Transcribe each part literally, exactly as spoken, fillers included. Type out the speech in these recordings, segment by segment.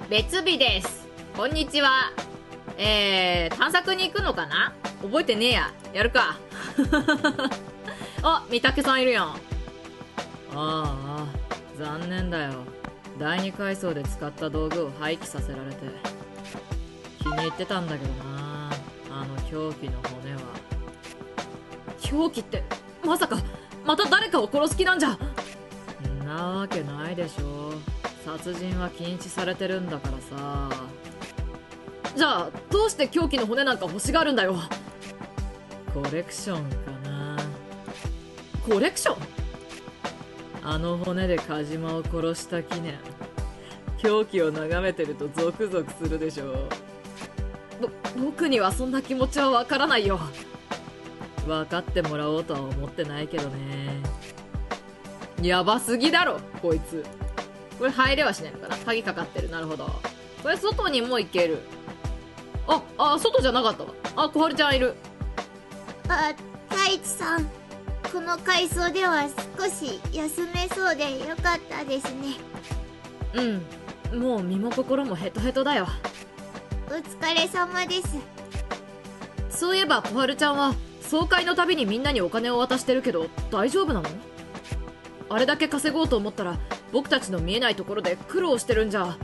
別日です。こんにちは。えー、探索に行くのかな？覚えてねえや。やるか。あ、三宅さんいるやん。ああ、残念だよ。だいに階層で使った道具を廃棄させられて。気に入ってたんだけどな、あの凶器の骨は。凶器って、まさか、また誰かを殺す気なんじゃ。んなわけないでしょ。殺人は禁止されてるんだからさ。じゃあ、どうして凶器の骨なんか欲しがるんだよ。コレクションかな。コレクション？あの骨でカジマを殺した記念。凶器を眺めてるとゾクゾクするでしょ。ぼ、僕にはそんな気持ちはわからないよ。分かってもらおうとは思ってないけどね。やばすぎだろ、こいつ。これ入れはしないのかな？鍵かかってる。なるほど。これ外にも行ける。あ、あ、外じゃなかったわ。あ、小春ちゃんいる。 あ、太一さん。この階層では少し休めそうでよかったですね。 うん。もう身も心もヘトヘトだよ。 お疲れ様です。 そういえば小春ちゃんは総会のたびにみんなにお金を渡してるけど大丈夫なの？あれだけ稼ごうと思ったら僕たちの見えないところで苦労してるんじゃ。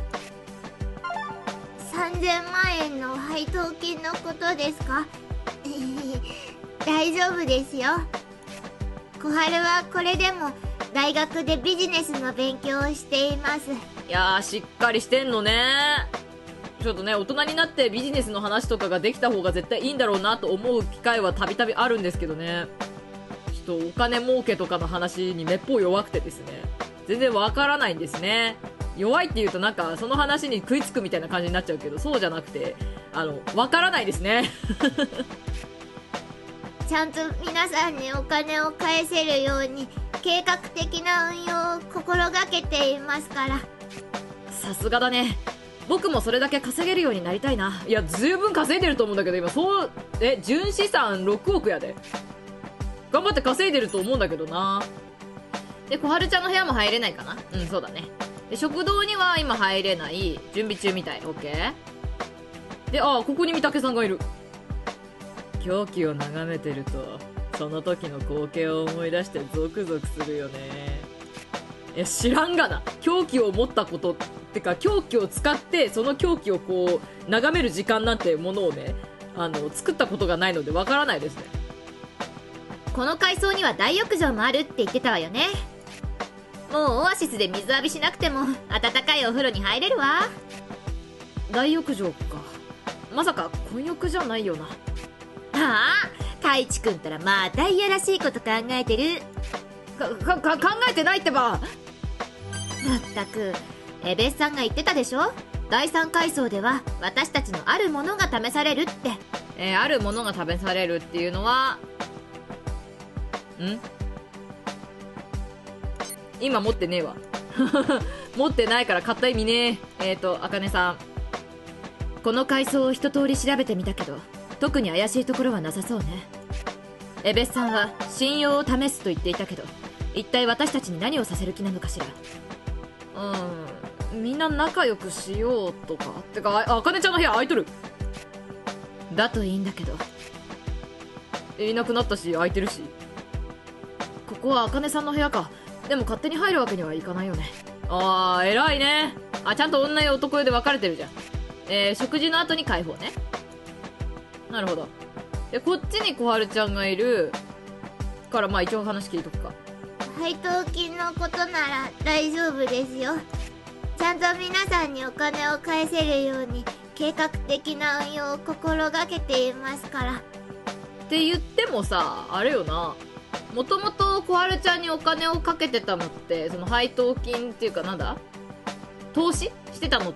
さんぜんまんえんの配当金のことですか？大丈夫ですよ。小春はこれでも大学でビジネスの勉強をしています。 いやー、しっかりしてんのね。ちょっとね、大人になってビジネスの話とかができた方が絶対いいんだろうなと思う機会はたびたびあるんですけどね。ちょっとお金儲けとかの話にめっぽう弱くてですね、全然わからないんですね。弱いって言うとなんかその話に食いつくみたいな感じになっちゃうけど、そうじゃなくて、あの、わからないですね。 ちゃんと皆さんにお金を返せるように計画的な運用を心がけていますから。 さすがだね。僕もそれだけ稼げるようになりたいな。いや、十分稼いでると思うんだけど、今そう、え、純資産ろくおくやで。頑張って稼いでると思うんだけどな。で、小春ちゃんの部屋も入れないかな。うん、そうだね。で、食堂には今入れない。準備中みたい。オッケー。で、あ、ここに三宅さんがいる。凶器を眺めてるとその時の光景を思い出してゾクゾクするよね。いや、知らんがな。凶器を持ったことってか、凶器を使ってその凶器をこう眺める時間なんてものをね、あの作ったことがないのでわからないですね。 この階層には大浴場もあるって言ってたわよね。もうオアシスで水浴びしなくても温かいお風呂に入れるわ。 大浴場か。まさか混浴じゃないよな。 ああ、太一くんったらまたいやらしいこと考えてる。 か、か、考えてないってば。 まったく、エベスさんが言ってたでしょ。だいさん階層では私たちのあるものが試されるって。 えー、あるものが試されるっていうのは、ん？今持ってねえわ。持ってないから買った意味ねえ。えーと、あかねさん。この階層を一通り調べてみたけど、特に怪しいところはなさそうね。エベスさんは信用を試すと言っていたけど、一体私たちに何をさせる気なのかしら。うん、みんな仲良くしようとか。てか、あかねちゃんの部屋空いとる。だといいんだけど。いなくなったし空いてるし。ここはあかねさんの部屋か。でも勝手に入るわけにはいかないよね。あー、偉いね。あ、ちゃんと女湯男湯で分かれてるじゃん。えー、食事の後に解放ね。なるほど。で、こっちに小春ちゃんがいるから、まあ一応話聞いとくか。 配当金のことなら大丈夫ですよ。ちゃんと皆さんにお金を返せるように計画的な運用を心がけていますから。 って言ってもさ、あれよな。もともと小春ちゃんにお金をかけてたのって、その配当金っていうかなんだ？投資してたのって、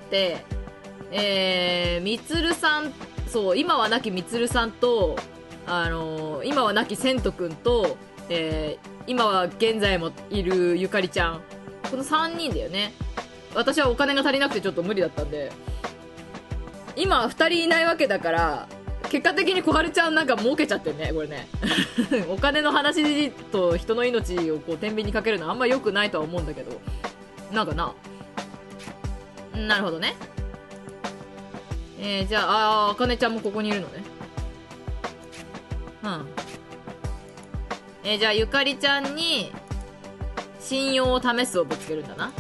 えー、みつるさん、そう、今は亡きみつるさんと、あのー、今は亡きせんとくんと、えー、今は現在もいるゆかりちゃん。このさんにんだよね。私はお金が足りなくてちょっと無理だったんで。今はふたりいないわけだから、結果的に小春ちゃんなんか儲けちゃってんね、これね。お金の話と人の命をこう天秤にかけるのはあんま良くないとは思うんだけど。なんかな。なるほどね。 えー、じゃあ、あかねちゃんもここにいるのね。うん。えー、じゃあ、ゆかりちゃんに、信用を試すをぶつけるんだな。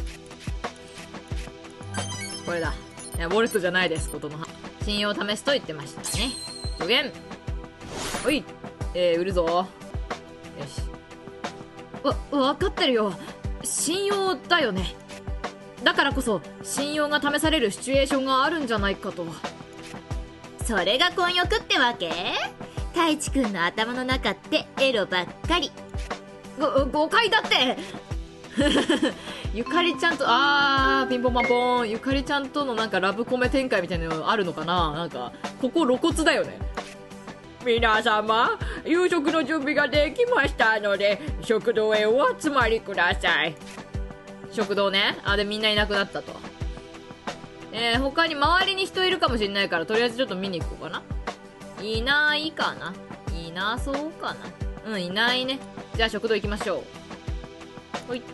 これだ。いや、ウォルトじゃないです、ことの葉。信用を試すと言ってましたね。助言。おい。えー、売るぞ。よし。わ、わかってるよ。信用だよね。だからこそ、信用が試されるシチュエーションがあるんじゃないかと。 それが混浴ってわけ？太一くんの頭の中ってエロばっかり。 ご、誤解だってゆかりちゃんと、あー、ピンポンパンポーン。ゆかりちゃんとのなんかラブコメ展開みたいなのあるのかな。なんか、ここ露骨だよね。皆様、夕食の準備ができましたので、食堂へお集まりください。食堂ね。あ、でみんないなくなったと。えー、他に周りに人いるかもしれないから、とりあえずちょっと見に行こうかな。いないかな。いなそうかな。うん、いないね。じゃあ食堂行きましょう。ほい。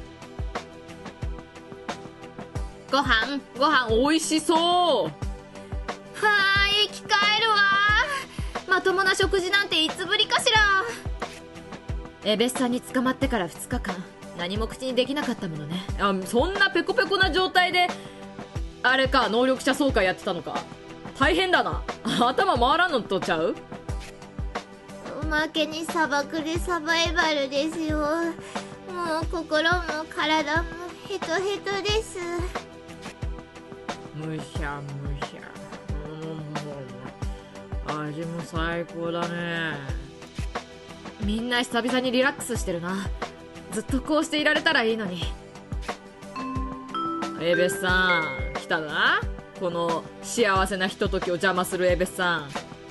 ご飯ご飯美味しそう。 はーい、生き返るわ。まともな食事なんていつぶりかしら。 エベスさんに捕まってからふつかかん何も口にできなかったものね。あ、そんなペコペコな状態であれか、能力者総会やってたのか。大変だな。頭回らんのとちゃう。 おまけに砂漠でサバイバルですよ。もう心も体もヘトヘトです。 むしゃむしゃ、うん、味も最高だね。みんな久々にリラックスしてるな。ずっとこうしていられたらいいのに。エベスさん来たな。この幸せなひとときを邪魔するエベスさん。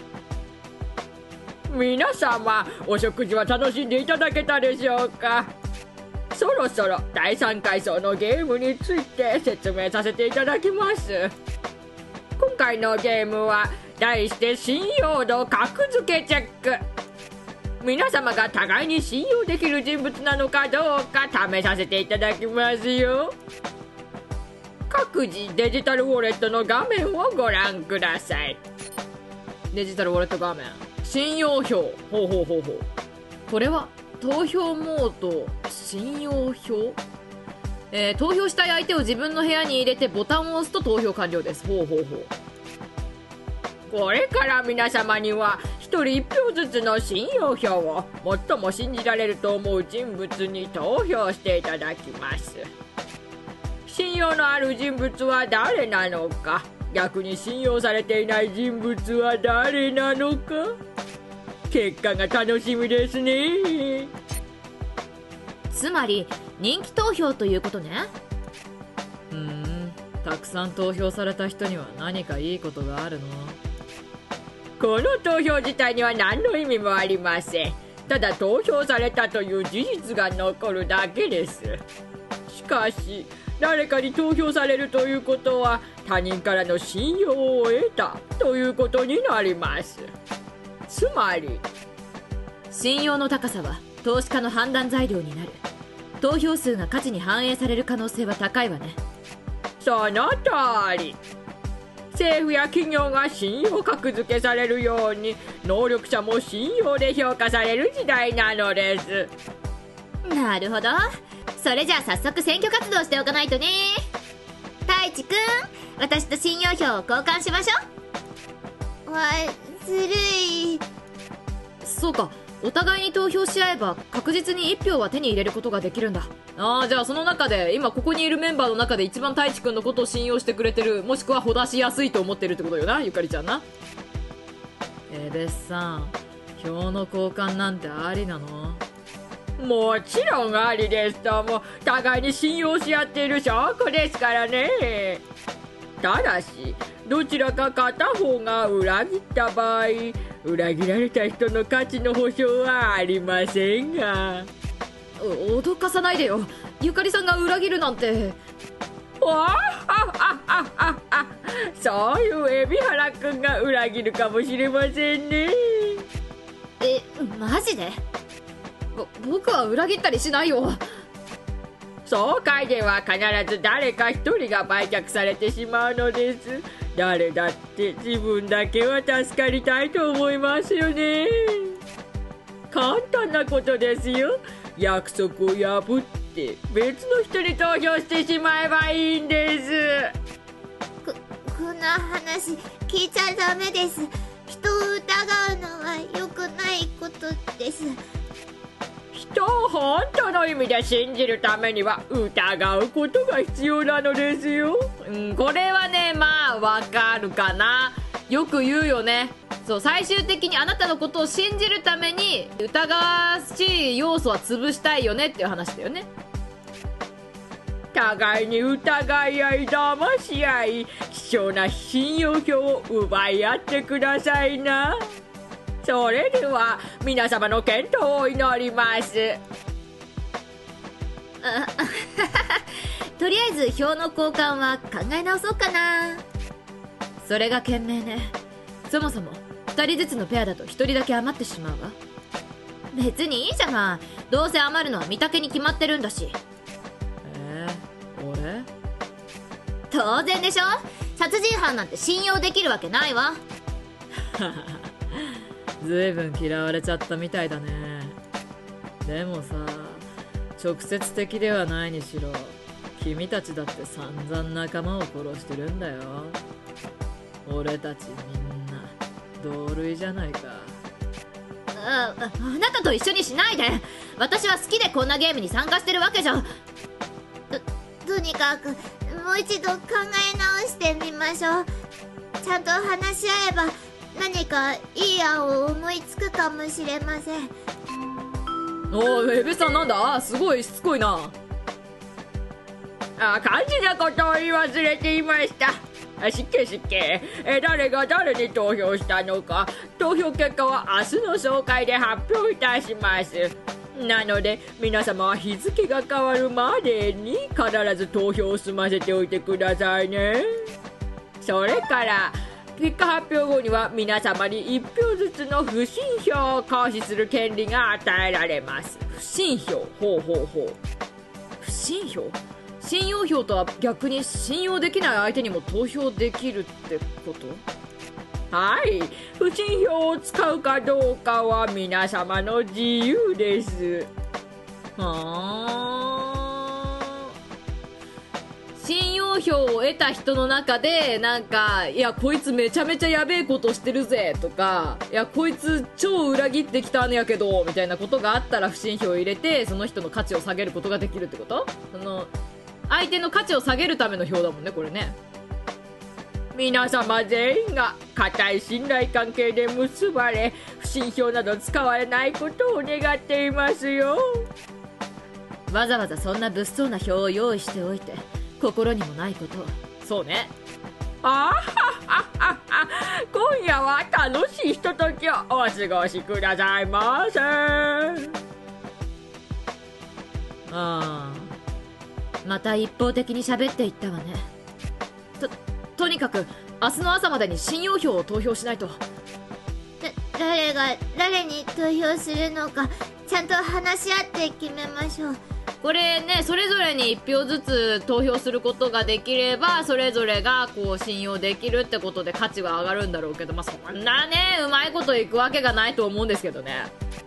皆様、お食事は楽しんでいただけたでしょうか。そろそろだいさん階層のゲームについて説明させていただきます。今回のゲームは題して信用度格付けチェック。皆様が互いに信用できる人物なのかどうか試させていただきますよ。各自デジタルウォレットの画面をご覧ください。デジタルウォレット画面、信用票。ほうほうほうほう。これは投票モード信用票、えー、投票したい相手を自分の部屋に入れてボタンを押すと投票完了です。ほうほうほう。これから皆様にはひとりいち票ずつの信用票を最も信じられると思う人物に投票していただきます。信用のある人物は誰なのか、逆に信用されていない人物は誰なのか、結果が楽しみですね。 つまり人気投票ということね。 うーん、たくさん投票された人には何かいいことがあるの？この投票自体には何の意味もありません。ただ投票されたという事実が残るだけです。しかし誰かに投票されるということは他人からの信用を得たということになります。つまり信用の高さは投資家の判断材料になる。投票数が価値に反映される可能性は高いわね。 その通り。政府や企業が信用格付けされるように能力者も信用で評価される時代なのです。 なるほど。それじゃあ早速選挙活動しておかないとね。太一くん、私と信用票を交換しましょう。わ、ずるい。 そうか、お互いに投票し合えば確実にいち票は手に入れることができるんだ。ああ、じゃあその中で今ここにいるメンバーの中で一番太一くんのことを信用してくれてる、もしくはほだしやすいと思ってるってことよな、ゆかりちゃんな。エベスさん、票の交換なんてありなの？もちろんありですとも、互いに信用し合っている証拠ですからね。ただしどちらか片方が裏切った場合、裏切られた人の価値の保証はありませんが。脅かさないでよ。ゆかりさんが裏切るなんて。わあ、そういう海老原くんが裏切るかもしれませんね。 え、マジで？ ぼ僕は裏切ったりしないよ。 総会では必ず誰か一人が売却されてしまうのです。誰だって自分だけは助かりたいと思いますよね。簡単なことですよ。約束を破って別の人に投票してしまえばいいんです。 ここんな話聞いちゃダメです。人を疑うのは良くないことです。 人を本当の意味で信じるためには疑うことが必要なのですよ。 うん、これはね、まあわかるかな。よく言うよね。そう、最終的にあなたのことを信じるために疑わしい要素は潰したいよねっていう話だよね。 互いに疑い合い騙し合い、貴重な信用票を奪い合ってくださいな。それでは皆様の健闘を祈ります。 あとりあえず票の交換は考え直そうかな。 それが賢明ね。そもそもふたりずつのペアだとひとりだけ余ってしまうわ。 別にいいじゃない。どうせ余るのは見竹に決まってるんだし。 えー、俺？ 当然でしょ。殺人犯なんて信用できるわけないわ。 ずいぶん嫌われちゃったみたいだね。でもさ、直接的ではないにしろ君たちだって散々仲間を殺してるんだよ。俺たちみんな同類じゃないか。 あ、あなたと一緒にしないで。私は好きでこんなゲームに参加してるわけじゃ。と, とにかくもう一度考え直してみましょう。ちゃんと話し合えば何かいい案を思いつくかもしれません。 おい、エベさんなんだ、すごいしつこいな。 あ、肝心なことを言い忘れていました。あ、しっけしっけ。え、誰が誰に投票したのか、投票結果は明日の総会で発表いたします。なので皆様は日付が変わるまでに必ず投票を済ませておいてくださいね。それから結果発表後には皆様にいち票ずつの不信票を行使する権利が与えられます。 不信票？ほうほうほう。不信票？信用票とは逆に信用できない相手にも投票できるってこと？ はい、不信票を使うかどうかは皆様の自由です。 はー。信用票を得た人の中でなんか、いやこいつめちゃめちゃやべえことしてるぜとか、いやこいつ超裏切ってきたんやけどみたいなことがあったら不信票を入れてその人の価値を下げることができるってこと？その相手の価値を下げるための票だもんね、これね。 皆様全員が固い信頼関係で結ばれ、不信票など使われないことを願っていますよ。 わざわざそんな物騒な票を用意しておいて心にもないことを。そうね。 あはははは、今夜は楽しいひとときをお過ごしくださいませ。 ああ、また一方的に喋っていったわね。ととにかく明日の朝までに信用票を投票しないと。だ誰が誰に投票するのかちゃんと話し合って決めましょう。 これね、それぞれにいち票ずつ投票することができればそれぞれがこう信用できるってことで価値は上がるんだろうけど、まあそんなねうまいこといくわけがないと思うんですけどね。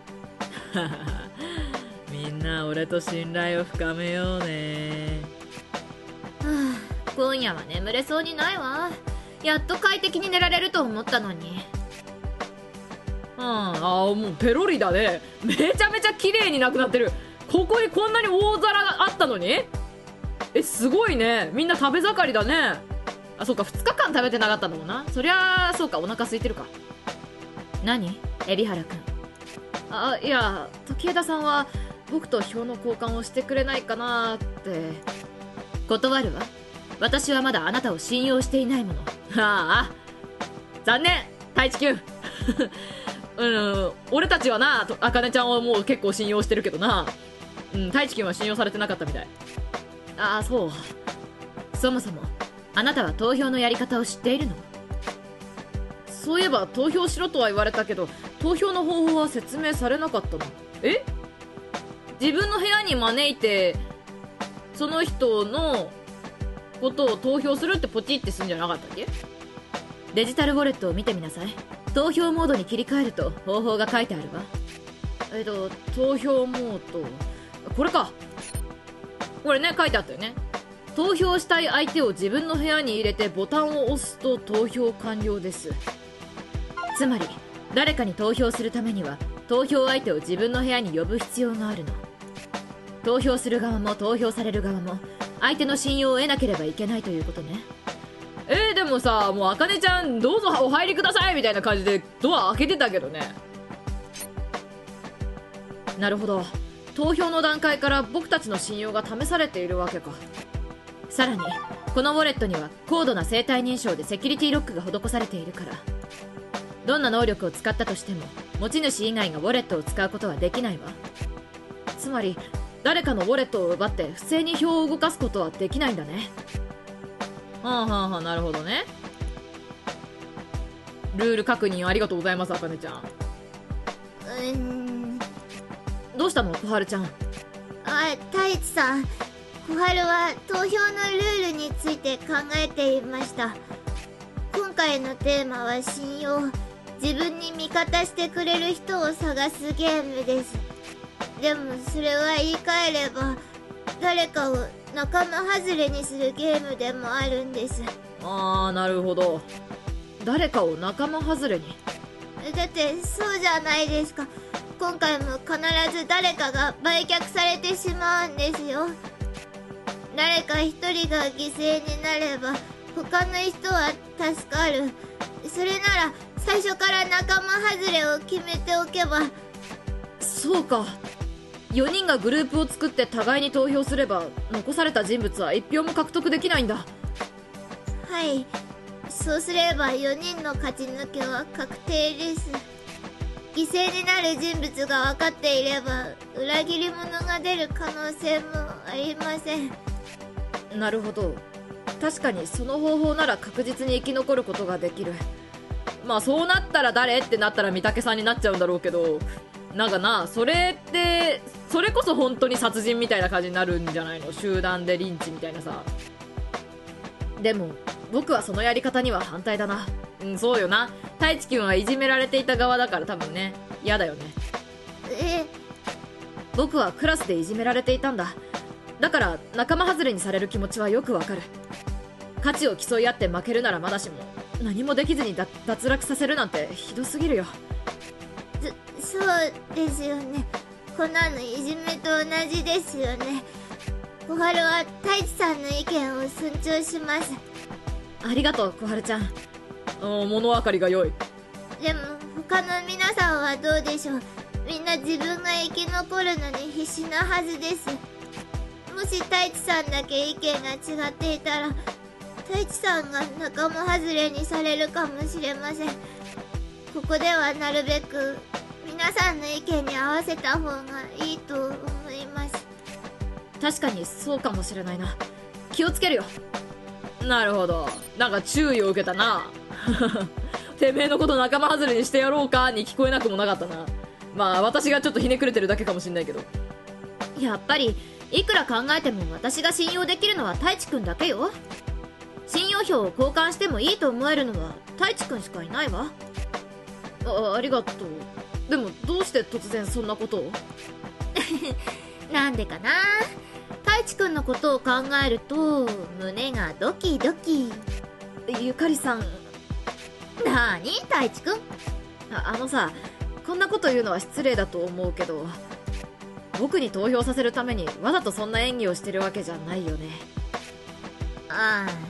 みんな俺と信頼を深めようね。 はあ、今夜は眠れそうにないわ。やっと快適に寝られると思ったのに。 うん、ああもうペロリだね。めちゃめちゃ綺麗になくなってる。ここにこんなに大皿があったのに、えすごいね。みんな食べ盛りだね。あ、そうかふつかかん食べてなかったんだもんな。そりゃそうか、お腹空いてるか。何海老原くん。あ、いや時枝さんは僕と票の交換をしてくれないかなって。断るわ。私はまだあなたを信用していないもの。ああ残念太一くん。うん、俺たちはな、あかねちゃんはもう結構信用してるけどな。うん、太一くんは信用されてなかったみたい。ああそう。そもそもあなたは投票のやり方を知っているの？そういえば投票しろとは言われたけど投票の方法は説明されなかったの。え？自分の部屋に招いてその人のことを投票するってポチってするんじゃなかったっけ？デジタルウォレットを見てみなさい。投票モードに切り替えると方法が書いてあるわ。えっと投票モード、これか。これね、書いてあったよね。投票したい相手を自分の部屋に入れてボタンを押すと投票完了です。つまり誰かに投票するためには投票相手を自分の部屋に呼ぶ必要があるの。投票する側も投票される側も相手の信用を得なければいけないということね。えー、でもさ、もうあかねちゃんどうぞお入りくださいみたいな感じでドア開けてたけどね。なるほど、投票の段階から僕たちの信用が試されているわけか。さらにこのウォレットには高度な生体認証でセキュリティロックが施されているから、どんな能力を使ったとしても持ち主以外がウォレットを使うことはできないわ。つまり誰かのウォレットを奪って不正に票を動かすことはできないんだね。はあはあはあ、なるほどね。ルール確認ありがとうございます、あかねちゃん。 うーん。 どうしたの、小春ちゃん。 あ、太一さん、小春は投票のルールについて考えていました。今回のテーマは信用。自分に味方してくれる人を探すゲームです。でもそれは言い換えれば誰かを仲間外れにするゲームでもあるんです。 あー、なるほど。誰かを仲間外れに。 だってそうじゃないですか。今回も必ず誰かが売却されてしまうんですよ。誰か一人が犠牲になれば他の人は助かる。それなら最初から仲間外れを決めておけば。 そうか、よにんがグループを作って互いに投票すれば残された人物はいち票も獲得できないんだ。 はい、そうすればよにんの勝ち抜けは確定です。犠牲になる人物が分かっていれば裏切り者が出る可能性もありません。 なるほど、確かにその方法なら確実に生き残ることができる。まあそうなったら誰ってなったら御嶽さんになっちゃうんだろうけど、なんかな、それってそれこそ本当に殺人みたいな感じになるんじゃないの、集団でリンチみたいなさ。でも僕はそのやり方には反対だな。うん、そうよな。太一君はいじめられていた側だから多分ね、嫌だよね。 え、 僕はクラスでいじめられていたんだ。だから仲間外れにされる気持ちはよくわかる。価値を競い合って負けるならまだしも、何もできずに脱落させるなんてひどすぎるよ。 そ、そうですよね。こんなのいじめと同じですよね。小春は太一さんの意見を尊重します。 ありがとう小春ちゃん。物分かりが良い。 でも他の皆さんはどうでしょう。みんな自分が生き残るのに必死なはずです。もし太一さんだけ意見が違っていたら太一さんが仲間外れにされるかもしれません。ここではなるべく皆さんの意見に合わせた方がいいと思います。 確かにそうかもしれないな。気をつけるよ。なるほど、なんか注意を受けたな。てめえのこと仲間外れにしてやろうかに聞こえなくもなかったな。まあ私がちょっとひねくれてるだけかもしんないけど。やっぱりいくら考えても私が信用できるのは太一くんだけよ。信用票を交換してもいいと思えるのは太一くんしかいないわ。 あ, ありがとう。でもどうして突然そんなことを？ なんでかな。太一くんのことを考えると胸がドキドキ。 ゆかりさん。 なーに太一くん。 あ, あのさ、こんなこと言うのは失礼だと思うけど、僕に投票させるためにわざとそんな演技をしてるわけじゃないよね。 ああ、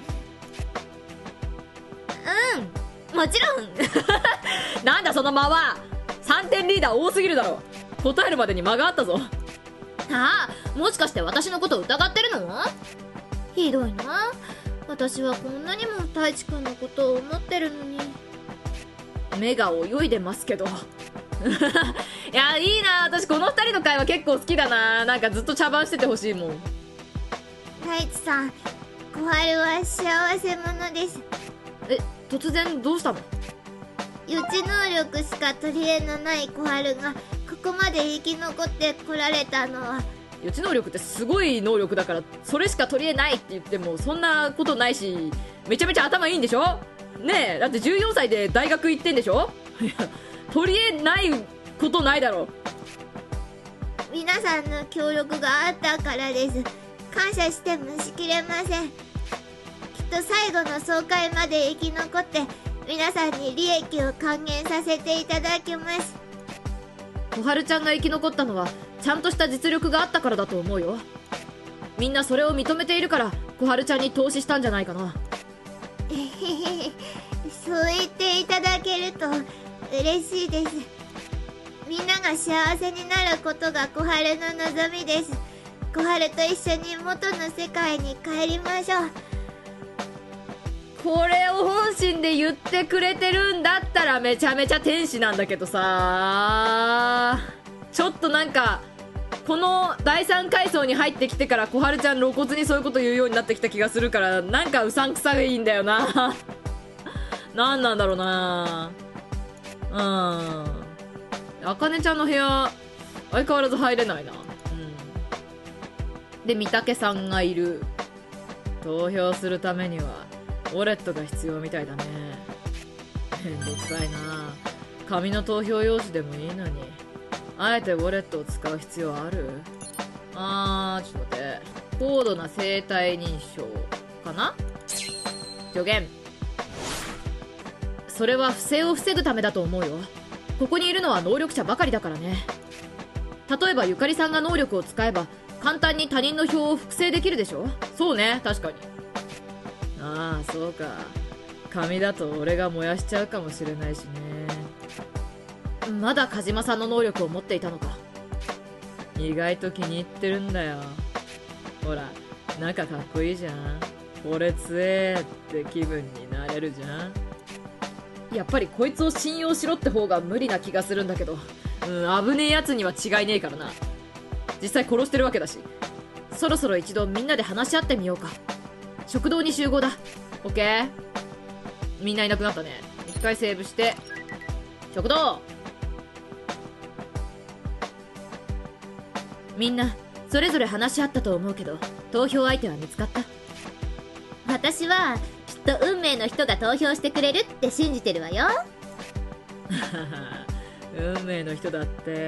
うん、もちろん。 なんだその間は。さんてんリーダー多すぎるだろ。答えるまでに間があったぞ。 ああ、もしかして私のこと疑ってるの？ひどいな。私はこんなにも太一くんのことを思ってるのに。 目が泳いでますけど。いや、いいな。私このふたりの会話結構好きだな。なんかずっと茶番しててほしいもん。 太一さん、小春は幸せ者です。 え、突然どうしたの？ 予知能力しか取り柄のない小春がここまで生き残ってこられたのは予知能力ってすごい能力だから、それしか取り得ないって言ってもそんなことないし、めちゃめちゃ頭いいんでしょねえ。だってじゅうよんさいで大学行ってんでしょいや、取り得ないことないだろ。 皆さんの協力があったからです。感謝してもしきれません。きっと最後の総会まで生き残って皆さんに利益を還元させていただきます。 小春ちゃんが生き残ったのはちゃんとした実力があったからだと思うよ。みんなそれを認めているから小春ちゃんに投資したんじゃないかな。 えへへへ、そう言っていただけると嬉しいです。みんなが幸せになることが小春の望みです。小春と一緒に元の世界に帰りましょう。 これを本心で言ってくれてるんだったらめちゃめちゃ天使なんだけどさ、ちょっとなんかこのだいさん階層に入ってきてから小春ちゃん露骨にそういうこと言うようになってきた気がするから、なんかうさんくさいんだよななんなんだろうな。うん、あかねちゃんの部屋相変わらず入れないな。うんで、御嶽さんがいる。投票するためにはウォレットが必要みたいだね。めんどくさいな。紙の投票用紙でもいいのに、あえてウォレットを使う必要ある？あー、ちょっと待って。高度な生体認証かな？助言。それは不正を防ぐためだと思うよ。ここにいるのは能力者ばかりだからね。例えばゆかりさんが能力を使えば簡単に他人の票を複製できるでしょ。そうね、確かに。ああ、そうか。紙だと俺が燃やしちゃうかもしれないしね。まだ鹿島さんの能力を持っていたのか。意外と気に入ってるんだよ。ほら、仲かっこいいじゃん。俺強えって気分になれるじゃん。やっぱりこいつを信用しろって方が無理な気がするんだけど、うん、危ねえやつには違いねえからな。実際殺してるわけだし。そろそろ一度みんなで話し合ってみようか。食堂に集合だ。オッケー。みんないなくなったね。一回セーブして食堂。みんなそれぞれ話し合ったと思うけど、投票相手は見つかった？ 私はきっと運命の人が投票してくれるって信じてるわよ運命の人だって、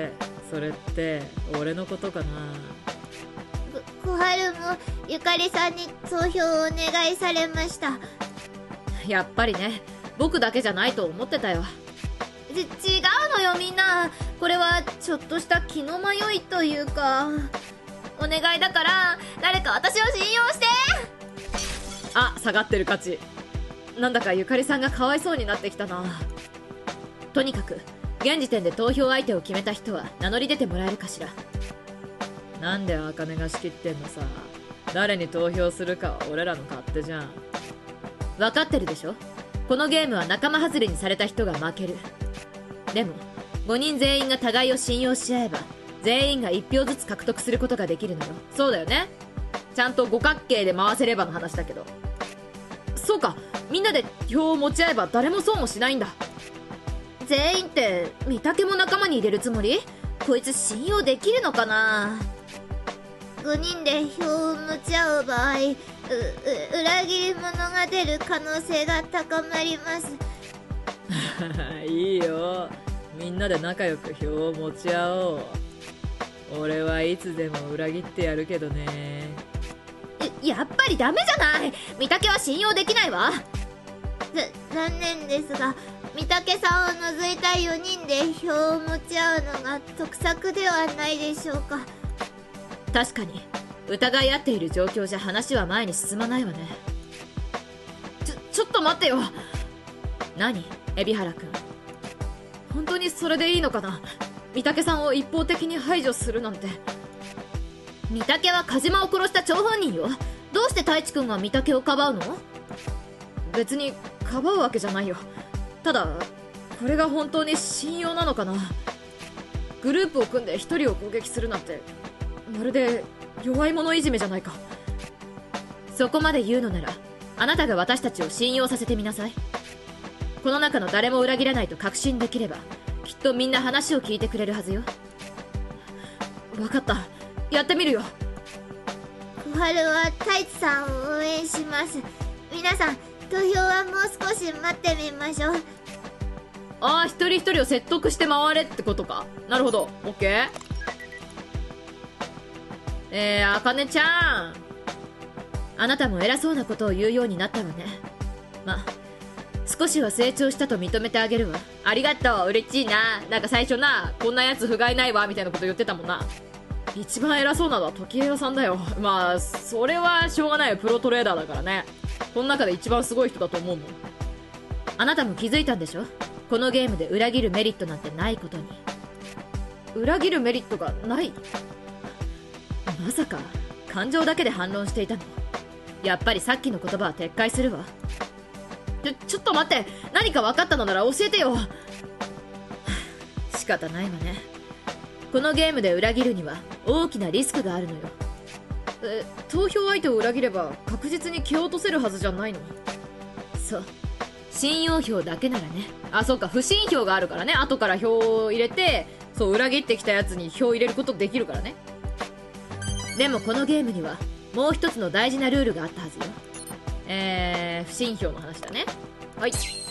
それって俺のことかな。 小春もゆかりさんに投票をお願いされました。 やっぱりね、僕だけじゃないと思ってたよ。 ち違うのよみんな。これはちょっとした気の迷いというか、お願いだから誰か私を信用して。 あ、下がってる価値。なんだかゆかりさんがかわいそうになってきたな。とにかく現時点で投票相手を決めた人は名乗り出てもらえるかしら。なんで茜が仕切ってんのさ。誰に投票するかは俺らの勝手じゃん。分かってるでしょ。このゲームは仲間外れにされた人が負ける。でもごにん全員が互いを信用し合えば全員がいち票ずつ獲得することができるのよ。そうだよね。ちゃんと五角形で回せればの話だけど。そうか、みんなで票を持ち合えば誰も損をしないんだ。全員って御嶽も仲間に入れるつもり？こいつ信用できるのかな。 ごにんで票を持ち合う場合、うう裏切り者が出る可能性が高まりますいいよ、みんなで仲良く票を持ち合おう。俺はいつでも裏切ってやるけどね。 やっぱりダメじゃない。御嶽は信用できないわ。ざ残念ですが、御嶽さんを除いたよにんで票を持ち合うのが得策ではないでしょうか。 確かに疑い合っている状況じゃ話は前に進まないわね。ちょちょっと待ってよ。何、海老原君、本当にそれでいいのかな。御嶽さんを一方的に排除するなんて。御嶽は鹿島を殺した張本人よ。どうして太一君が御嶽をかばうの？別にかばうわけじゃないよ。ただこれが本当に信用なのかな。グループを組んで一人を攻撃するなんてまるで弱い者いじめじゃないか。そこまで言うのならあなたが私たちを信用させてみなさい。この中の誰も裏切らないと確信できればきっとみんな話を聞いてくれるはずよ。分かった、 やってみるよ。 小春は太一さんを応援します。皆さん投票はもう少し待ってみましょう。 ああ、一人一人を説得して回れってことか。なるほど、オッケー。えー、あかねちゃん、あなたも偉そうなことを言うようになったわね。ま、少しは成長したと認めてあげるわ。ありがとう、嬉しいな。なんか最初な、こんなやつ不甲斐ないわみたいなこと言ってたもんな。一番偉そうなのは時計屋さんだよ。まあそれはしょうがないよ、プロトレーダーだからね。この中で一番すごい人だと思うもん。あなたも気づいたんでしょ、このゲームで裏切るメリットなんてないことに。裏切るメリットがない？まさか感情だけで反論していたの？やっぱりさっきの言葉は撤回するわ。ちょ、ちょっと待って、何か分かったのなら教えてよ。仕方ないわね。このゲームで裏切るには大きなリスクがあるのよ。え、投票相手を裏切れば確実に蹴落とせるはずじゃないの？そう、信用票だけならね。あ、そうか、不信票があるからね。後から票を入れて、そう、裏切ってきたやつに票を入れることできるからね。でもこのゲームにはもう一つの大事なルールがあったはずよ。えー、不信票の話だね。はい。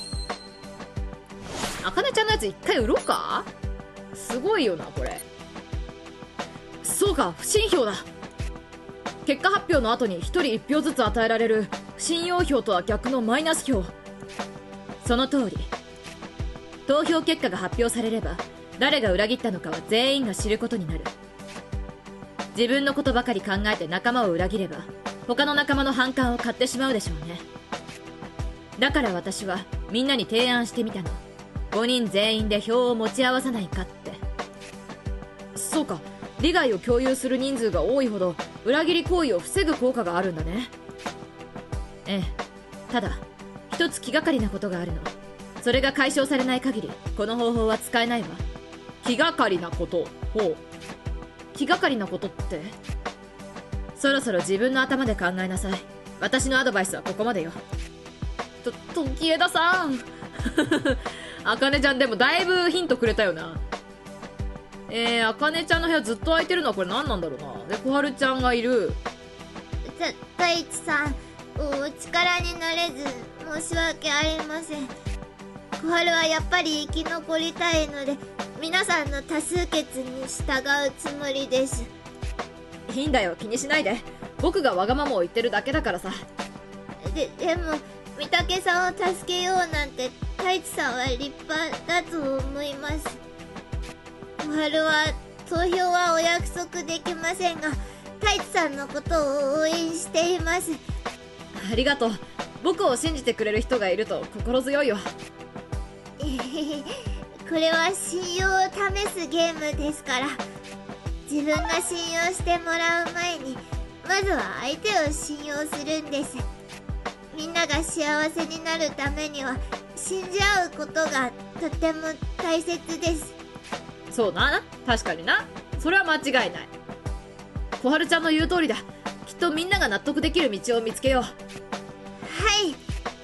あかねちゃんのやつ一回売ろうか？すごいよな、これ。そうか、不信票だ。結果発表の後に一人一票ずつ与えられる不信用票とは逆のマイナス票。その通り。投票結果が発表されれば誰が裏切ったのかは全員が知ることになる。自分のことばかり考えて仲間を裏切れば他の仲間の反感を買ってしまうでしょうね。だから私はみんなに提案してみたの。ごにん全員で票を持ち合わさないかって。そうか、利害を共有する人数が多いほど裏切り行為を防ぐ効果があるんだね。ええ、ただ一つ気がかりなことがあるの。それが解消されない限りこの方法は使えないわ。気がかりなこと？ほう。気がかりなことって？そろそろ自分の頭で考えなさい。私のアドバイスはここまでよ。と、時枝さん。あかねちゃんでもだいぶヒントくれたよな。えー、あかねちゃんの部屋ずっと空いてるのはこれ何なんだろうな。で、小春ちゃんがいる。 た、太一さん、お力になれず申し訳ありません。小春はやっぱり生き残りたいので皆さんの多数決に従うつもりです。 いいんだよ、気にしないで。僕がわがままを言ってるだけだからさ。 で、でも御嶽さんを助けようなんて太一さんは立派だと思います。小春は投票はお約束できませんが太一さんのことを応援しています。 ありがとう。僕を信じてくれる人がいると心強いよ。 えへへ、これは信用を試すゲームですから自分が信用してもらう前にまずは相手を信用するんです。みんなが幸せになるためには信じ合うことがとても大切です。 そうな、確かにな。それは間違いない。小春ちゃんの言う通りだ。きっとみんなが納得できる道を見つけよう。 はい。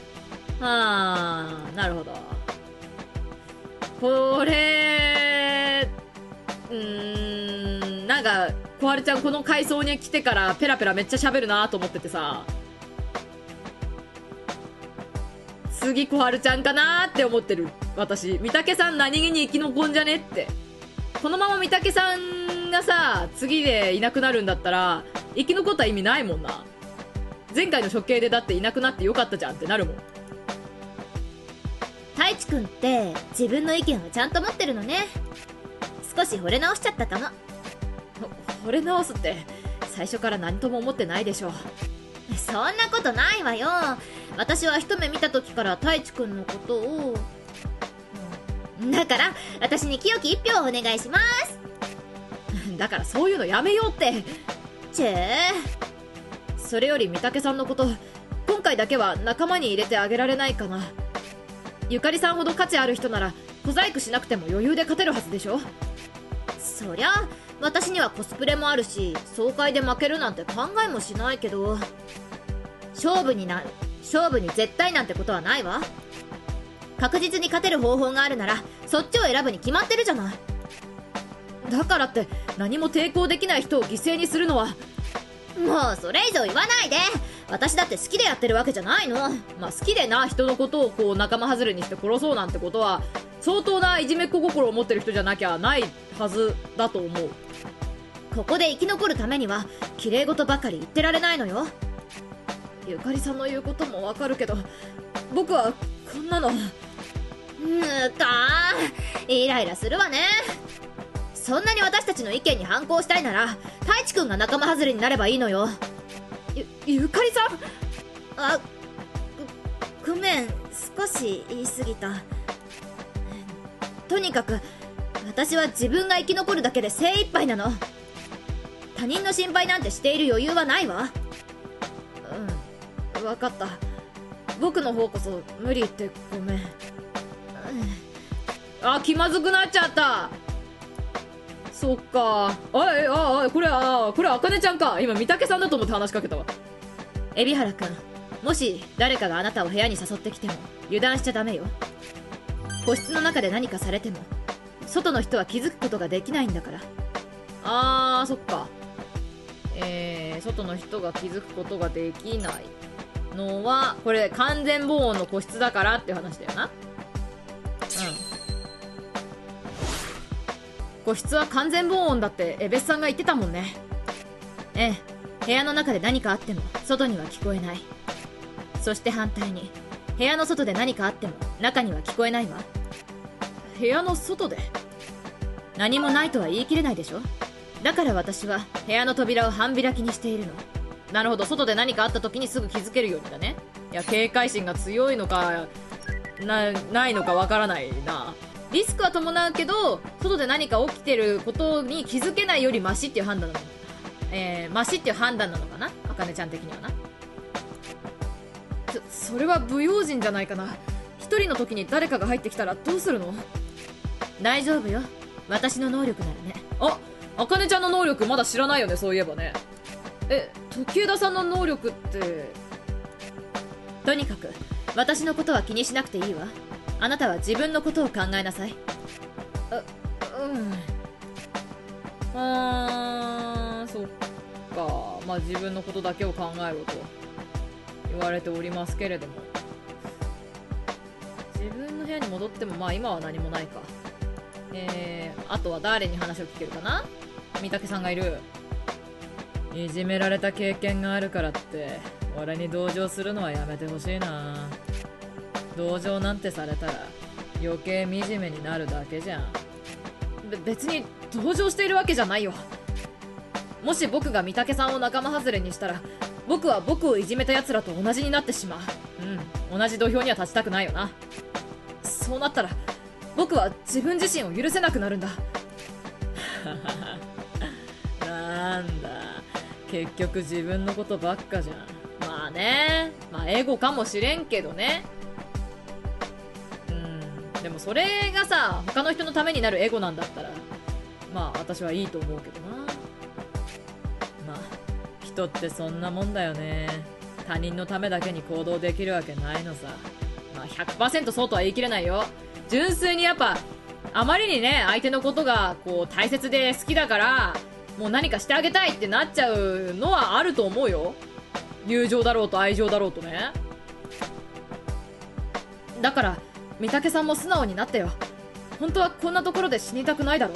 あー、なるほど。これ、うーん、なんか小春ちゃんこの階層に来てからペラペラめっちゃ喋るなと思っててさ、次小春ちゃんかなーって思ってる私。御嶽さん何気に生き残んじゃねって。このまま御嶽さんがさ次でいなくなるんだったら生き残った意味ないもんな。前回の処刑でだっていなくなってよかったじゃんってなるもん。 太一くんって自分の意見をちゃんと持ってるのね。少し惚れ直しちゃったかも。 惚れ直すって最初から何とも思ってないでしょ。 そんなことないわよ。私は一目見た時から太一くんのことを、だから私に清き一票をお願いします。 だからそういうのやめようって。 ちぇー。 それより御嶽さんのこと今回だけは仲間に入れてあげられないかな。ゆかりさんほど価値ある人なら小細工しなくても余裕で勝てるはずでしょ。 そりゃ私にはコスプレもあるし総会で負けるなんて考えもしないけど、勝負にな勝負に絶対なんてことはないわ。確実に勝てる方法があるならそっちを選ぶに決まってるじゃない。 だからって何も抵抗できない人を犠牲にするのは。 もうそれ以上言わないで。私だって好きでやってるわけじゃないの。 まあ好きでな、人のことをこう仲間外れにして殺そうなんてことは相当ないじめっ子心を持ってる人じゃなきゃないはずだと思う。 ここで生き残るためには綺麗事ばかり言ってられないのよ。 ゆかりさんの言うこともわかるけど、僕はこんなの。 うーかー、イライラするわね。そんなに私たちの意見に反抗したいなら太一くんが仲間外れになればいいのよ。 ゆゆかりさん、 あ、ご、ごめん、少し言い過ぎた。とにかく私は自分が生き残るだけで精一杯なの。他人の心配なんてしている余裕はないわ。 うん、分かった。僕の方こそ無理言ってごめん。うん、あ、気まずくなっちゃった。そっか。あえああこれあこれあかねちゃんか。今御嶽さんだと思って話しかけたわ。 海老原くん、もし誰かがあなたを部屋に誘ってきても油断しちゃダメよ。個室の中で何かされても外の人は気づくことができないんだから。 あー、そっか。えー、外の人が気づくことができないのはこれ完全防音の個室だからっていう話だよな。うん、個室は完全防音だってエベスさんが言ってたもんね。 ええ、部屋の中で何かあっても外には聞こえない。そして反対に部屋の外で何かあっても中には聞こえないわ。 部屋の外で何もないとは言い切れないでしょ。だから私は部屋の扉を半開きにしているの。 なるほど、外で何かあった時にすぐ気づけるようにだね。いや、警戒心が強いのかな、ないのかわからないな。リスクは伴うけど外で何か起きてることに気づけないよりマシっていう判断なの。えー、マシっていう判断なのかな、あかねちゃん的にはな。そ、それは不用心じゃないかな。一人の時に誰かが入ってきたらどうするの？ 大丈夫よ、私の能力ならね。 あ、あかねちゃんの能力まだ知らないよね、そういえばね。え、時枝さんの能力って。 とにかく私のことは気にしなくていいわ。あなたは自分のことを考えなさい。 あ、うん。あー、そっか。まあ自分のことだけを考えろと言われておりますけれども、自分の部屋に戻ってもまあ今は何もないか。えー、あとは誰に話を聞けるかな。御嶽さんがいる。いじめられた経験があるからって俺に同情するのはやめてほしいな。同情なんてされたら余計惨めになるだけじゃん。べ別に同情しているわけじゃないよ。もし僕が御嶽さんを仲間外れにしたら僕は僕をいじめた奴らと同じになってしまう。うん、同じ土俵には立ちたくないよな。そうなったら僕は自分自身を許せなくなるんだ。なんだ、結局自分のことばっかじゃん。まあね、まあエゴかもしれんけどね。うん、でもそれがさ他の人のためになるエゴなんだったらまあ私はいいと思うけどな。まあ人ってそんなもんだよね。他人のためだけに行動できるわけないのさ。まあ ひゃくパーセント そうとは言い切れないよ。純粋にやっぱあまりにね相手のことがこう大切で好きだからもう何かしてあげたいってなっちゃうのはあると思うよ。友情だろうと愛情だろうとね。だから御嶽さんも素直になってよ。本当はこんなところで死にたくないだろう。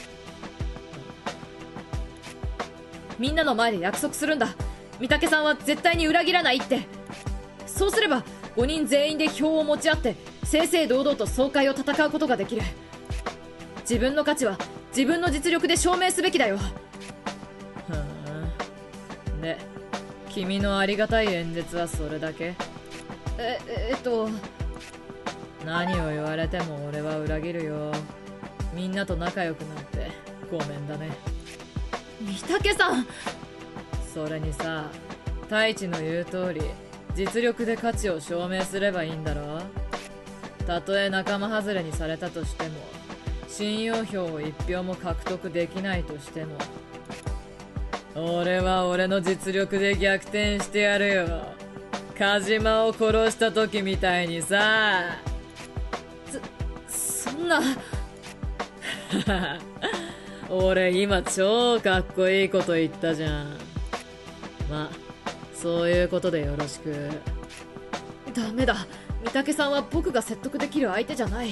みんなの前で約束するんだ。御嶽さんは絶対に裏切らないって。そうすればごにん全員で票を持ち合って正々堂々と総会を戦うことができる。自分の価値は自分の実力で証明すべきだよ。ふーん。で、君のありがたい演説はそれだけ？え、えっと何を言われても俺は裏切るよ。みんなと仲良くなってごめんだね。御嶽さん。それにさ、太一の言う通り実力で価値を証明すればいいんだろ。たとえ仲間外れにされたとしても信用票を一票も獲得できないとしても俺は俺の実力で逆転してやるよ。カジマを殺した時みたいにさ。そ、そんな俺今超かっこいいこと言ったじゃん。まあそういうことでよろしく。ダメだ、三宅さんは僕が説得できる相手じゃない。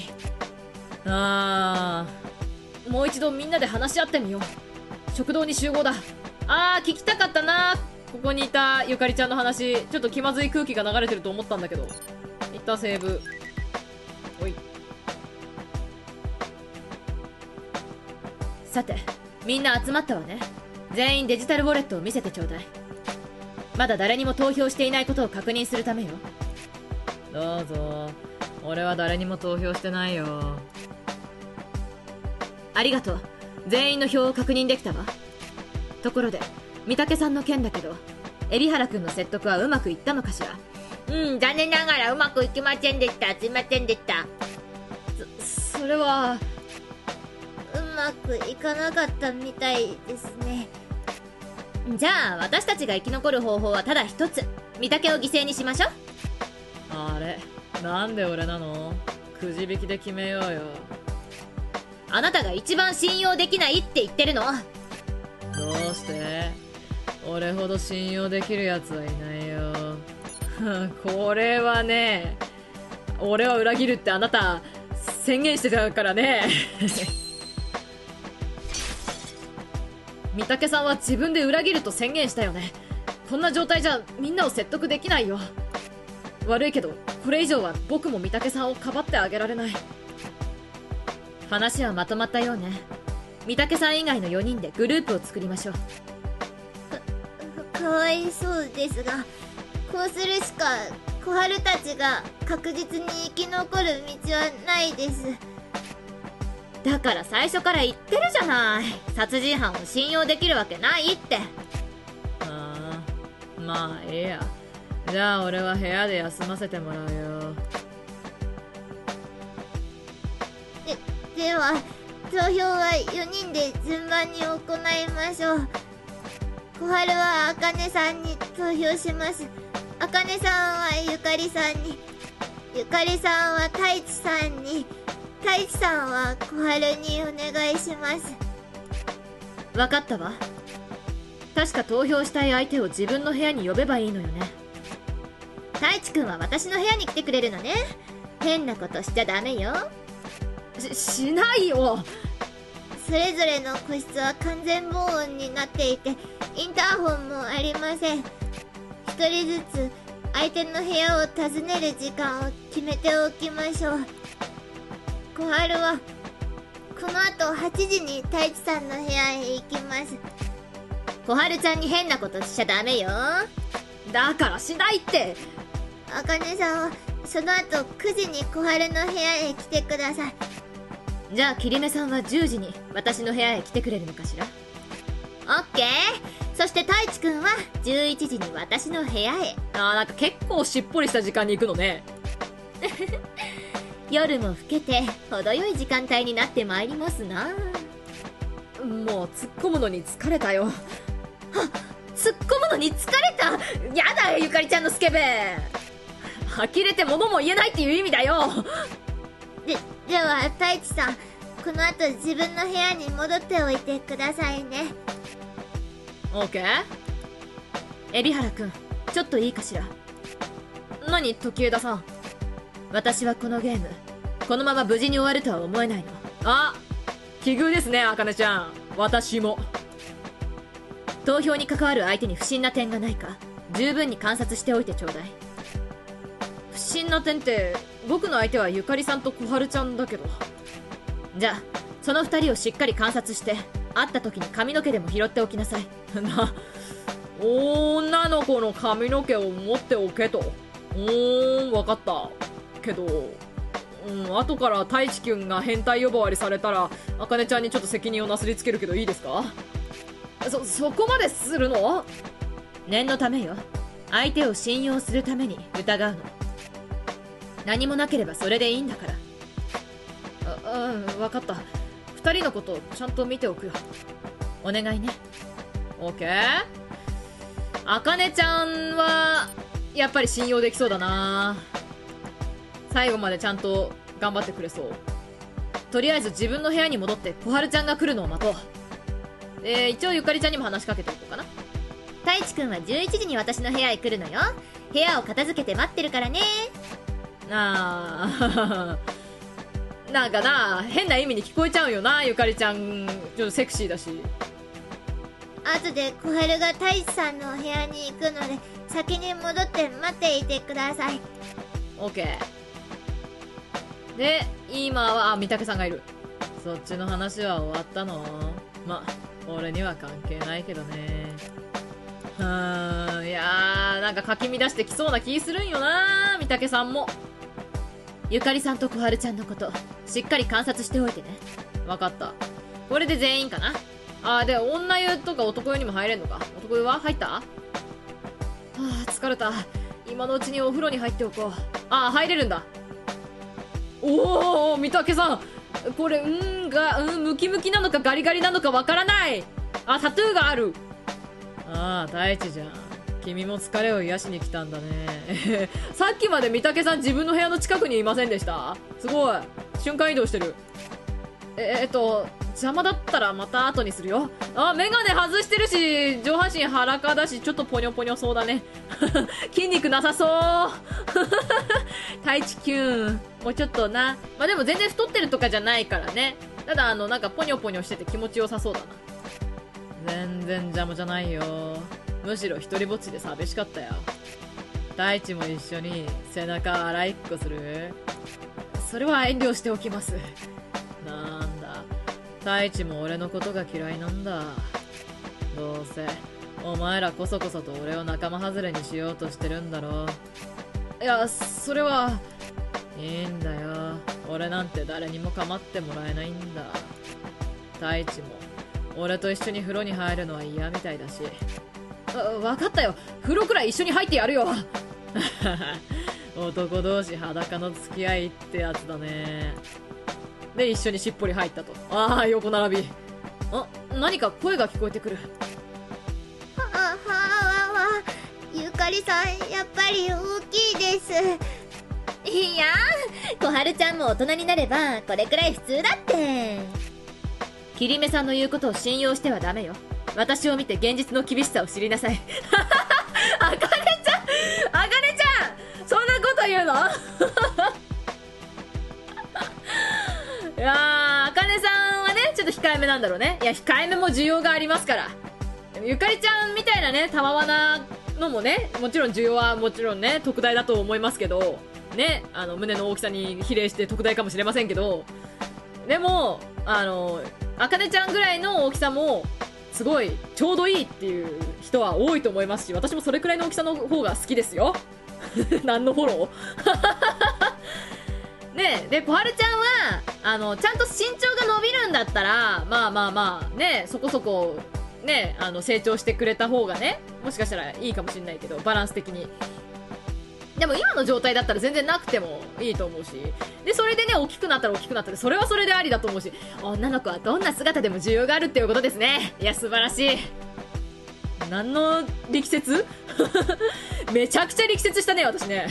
あー、もう一度みんなで話し合ってみよう。食堂に集合だ。あー、聞きたかったな。ここにいたゆかりちゃんの話、ちょっと気まずい空気が流れてると思ったんだけど。一旦セーブ。おい。さて、みんな集まったわね。全員デジタルウォレットを見せてちょうだい。まだ誰にも投票していないことを確認するためよ。どうぞ。俺は誰にも投票してないよ。ありがとう。全員の票を確認できたわ。ところで、三宅さんの件だけど、海老原くんの説得はうまくいったのかしら。 うん、残念ながらうまくいきませんでした。すいませんでした。 そ、それは。 うまくいかなかったみたいですね。 じゃあ、私たちが生き残る方法はただ一つ。三宅を犠牲にしましょう。あれ、なんで俺なの？くじ引きで決めようよ。あなたが一番信用できないって言ってるの。どうして？俺ほど信用できるやつはいないよ。これはね、俺は裏切るってあなた宣言してたからね。三宅さんは自分で裏切ると宣言したよね。こんな状態じゃみんなを説得できないよ。悪いけどこれ以上は僕も三宅さんをかばってあげられない。話はまとまったようね。三宅さん以外のよにんでグループを作りましょう。 か, かわいそうですが、こうするしか小春たちが確実に生き残る道はないです。 だから最初から言ってるじゃない。殺人犯を信用できるわけないって。ああ、まあいいや。じゃあ俺は部屋で休ませてもらうよ。 で、では投票はよにんで順番に行いましょう。小春はあかねさんに投票します。あかねさんはゆかりさんに、ゆかりさんは太一さんに、太一さんは小春にお願いします。 分かったわ。確か投票したい相手を自分の部屋に呼べばいいのよね。太一くんは私の部屋に来てくれるのね。変なことしちゃダメよ。し、しないよ。 それぞれの個室は完全防音になっていて、インターホンもありません。一人ずつ相手の部屋を訪ねる時間を決めておきましょう。小春はこの後はちじに太一さんの部屋へ行きます。 小春ちゃんに変なことしちゃダメよ。だからしないって。 あかねさんはその後くじに小春の部屋へ来てください。 じゃあ桐目さんはじゅうじに私の部屋へ来てくれるのかしら。 オッケー。そして太一くんはじゅういちじに私の部屋へ。 あー、なんか結構しっぽりした時間に行くのね。 夜も更けて程よい時間帯になってまいりますな。 もう突っ込むのに疲れたよ。はっ、 突っ込むのに疲れた。 やだよゆかりちゃんのスケベ。呆れて物も言えないっていう意味だよ。 で、では太一さん、この後自分の部屋に戻っておいてくださいね。 オーケー。海老原くん、ちょっといいかしら。何時枝さん。私はこのゲームこのまま無事に終わるとは思えないの。あ、奇遇ですね、あかねちゃん。私も。投票に関わる相手に不審な点がないか十分に観察しておいてちょうだい。不審な点って、僕の相手はゆかりさんと小春ちゃんだけど。じゃあその二人をしっかり観察して、会った時に髪の毛でも拾っておきなさい。な、女の子の髪の毛を持っておけと。おーん、わかったけど、うん、後から太一くんが変態呼ばわりされたらあかねちゃんにちょっと責任をなすりつけるけどいいですか。そ、そこまでするの？念のためよ。相手を信用するために疑うの。何もなければそれでいいんだから。あ、うん、分かった。二人のことちゃんと見ておくよ。お願いね。オッケー。あかねちゃんはやっぱり信用できそうだな。最後までちゃんと頑張ってくれそう。とりあえず自分の部屋に戻って小春ちゃんが来るのを待とう。 で一応ゆかりちゃんにも話しかけておこうかな。 太一くんはじゅういちじに私の部屋へ来るのよ。部屋を片付けて待ってるからね。 なあなんかな、変な意味に聞こえちゃうよな、ゆかりちゃん。ちょっとセクシーだし。 後で小春が太一さんの部屋に行くので、先に戻って待っていてください。 オッケー。で今はあ三宅さんがいる。そっちの話は終わったの？ま俺には関係ないけどね。うーん、いやーなんかかき乱してきそうな気するんよな、三宅さんも。 ゆかりさんと小春ちゃんのことしっかり観察しておいてね。 わかった。これで全員かな。あーで女湯とか男湯にも入れんのか。男湯は入った？はあ疲れた。今のうちにお風呂に入っておこう。あー入れるんだ。おお三宅さん、これうんがうんムキムキなのかガリガリなのかわからない。あタトゥーがある。ああ太一じゃん、君も疲れを癒しに来たんだねさっきまで三宅さん自分の部屋の近くにいませんでした？すごい瞬間移動してる。ええっと邪魔だったらまた後にするよ。あメガネ外してるし上半身裸だしちょっとポニョポニョそうだね筋肉なさそう太一キュンもうちょっとな。まあでも全然太ってるとかじゃないからね。ただあのなんかポニョポニョしてて気持ちよさそうだな。全然邪魔じゃないよ。むしろ一人ぼっちで寂しかったよ。太一も一緒に背中洗いっこする？それは遠慮しておきます。なんだ太一も俺のことが嫌いなんだ。どうせお前らこそこそと俺を仲間外れにしようとしてるんだろう。いやそれはいいんだよ。俺なんて誰にも構ってもらえないんだ。太一も俺と一緒に風呂に入るのは嫌みたいだし。あ分かったよ、風呂くらい一緒に入ってやるよ男同士裸の付き合いってやつだね。で一緒にしっぽり入ったと。ああ横並び。あ何か声が聞こえてくる。 はあはあわわゆかりさんやっぱり大きいです。いや小春ちゃんも大人になればこれくらい普通だって。桐目さんの言うことを信用してはダメよ。私を見て現実の厳しさを知りなさいあかねちゃんあかねちゃんそんなこと言うのいやーあかねさんはねちょっと控えめなんだろうね。いや控えめも需要がありますから。ゆかりちゃんみたいなねたわわなのもねもちろん需要はもちろんね特大だと思いますけどね、あの胸の大きさに比例して特大かもしれませんけど、でもあのあかねちゃんぐらいの大きさもすごいちょうどいいっていう人は多いと思いますし、私もそれくらいの大きさの方が好きですよ何のフォローね。で小春ちゃんはあのちゃんと身長が伸びるんだったらまあまあまあねそこそこねあの成長してくれた方がねもしかしたらいいかもしれないけど、バランス的に。でも今の状態だったら全然なくてもいいと思うし、でそれでね大きくなったら大きくなったらそれはそれでありだと思うし、女の子はどんな姿でも需要があるっていうことですね。いや素晴らしい。何の力説めちゃくちゃ力説したね私ね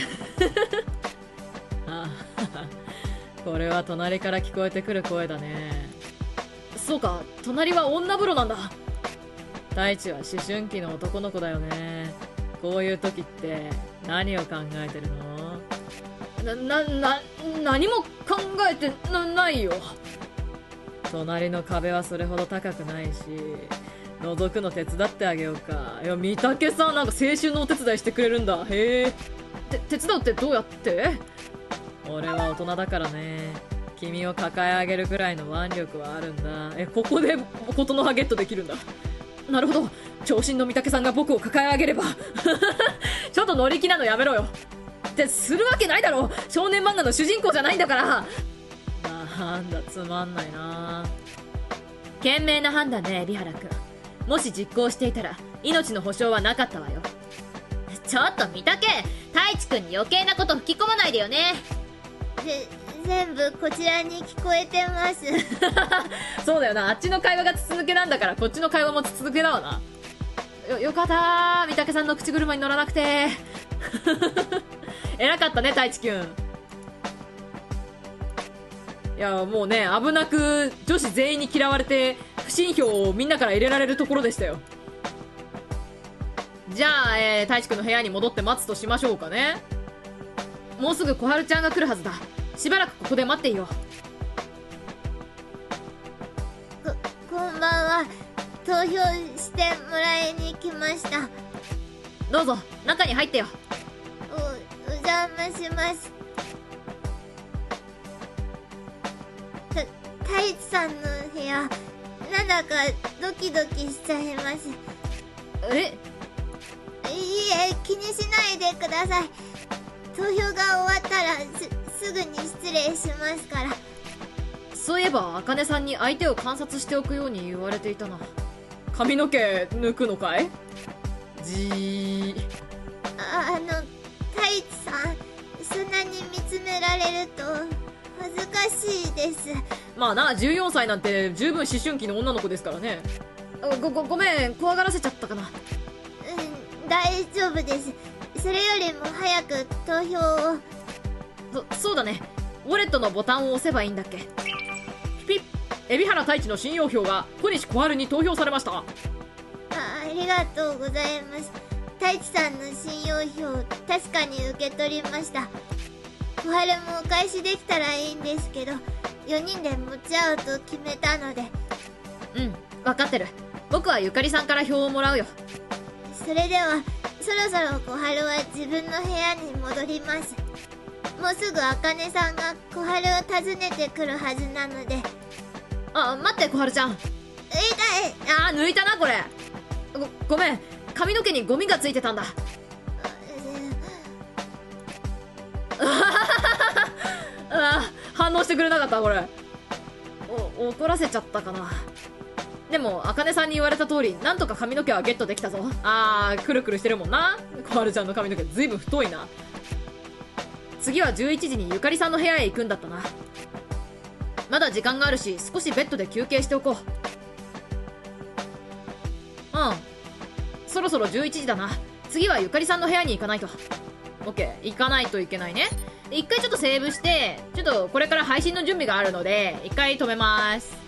あこれは隣から聞こえてくる声だね。そうか隣は女風呂なんだ。太一は思春期の男の子だよね。こういう時って何を考えてるの？な、な、な、何も考えて な, ないよ。隣の壁はそれほど高くないし、覗くの手伝ってあげようか。いや、三宅さんなんか青春のお手伝いしてくれるんだ。へえ。て、手伝うってどうやって？俺は大人だからね。君を抱え上げるくらいの腕力はあるんだ。え、ここでことの葉ゲットできるんだ。なるほど。長身の三宅さんが僕を抱え上げればちょっと乗り気なのやめろよってするわけないだろ。少年漫画の主人公じゃないんだから。なんだつまんないな。賢明な判断ね海老原君。もし実行していたら命の保証はなかったわよ。 ちょっと三宅太一君に余計なこと吹き込まないでよね。ぜ全部こちらに聞こえてますそうだよな。あっちの会話が筒抜けなんだからこっちの会話も筒抜けだわな。よ, よかった三宅さんの口車に乗らなくて偉かったね太一くん。いやもうね危なく女子全員に嫌われて不信票をみんなから入れられるところでしたよ。じゃあ、えー、太一くんの部屋に戻って待つとしましょうかね。もうすぐ小春ちゃんが来るはずだ。しばらくここで待っていよここんばんは。投票してもらいに来ました。 う。どうぞ中に入ってよ。 おお邪魔します。た太一さんの部屋、なんだかドキドキしちゃいます。 えいいえ、気にしないでください。投票が終わったらすすぐに失礼しますから。 そういえば茜さんに相手を観察しておくように言われていたな。髪の毛抜くのかい？じー。 ああの太一さん、そんなに見つめられると恥ずかしいです。 まあな、じゅうよんさいなんて十分思春期の女の子ですからね。ごごごめん、怖がらせちゃったかな。 うん、大丈夫です。それよりも早く投票を。 そそうだね、ウォレットのボタンを押せばいいんだっけ。ピピッ、海老原太一の信用票が小西小春に投票されました。 あ, ありがとうございます。太一さんの信用票、確かに受け取りました。小春もお返しできたらいいんですけど、よにんで持ち合うと決めたので。 うん、分かってる。僕はゆかりさんから票をもらうよ。 それではそろそろ小春は自分の部屋に戻ります。もうすぐ茜さんが小春を訪ねてくるはずなので。 あ、待って小春ちゃん。 痛い。 あー、抜いたなこれ。ごごめん、髪の毛にゴミがついてたんだ。あー、反応してくれなかったこれ。お怒らせちゃったかな。でも茜さんに言われた通り、なんとか髪の毛はゲットできたぞ。あー、くるくるしてるもんな。小春ちゃんの髪の毛ずいぶん太いな。次はじゅういちじにゆかりさんの部屋へ行くんだったな。まだ時間があるし、少しベッドで休憩しておこう。うん、そろそろじゅういちじだな。次はゆかりさんの部屋に行かないと。オッケー、行かないといけないね。一回ちょっとセーブして、ちょっとこれから配信の準備があるので一回止めます。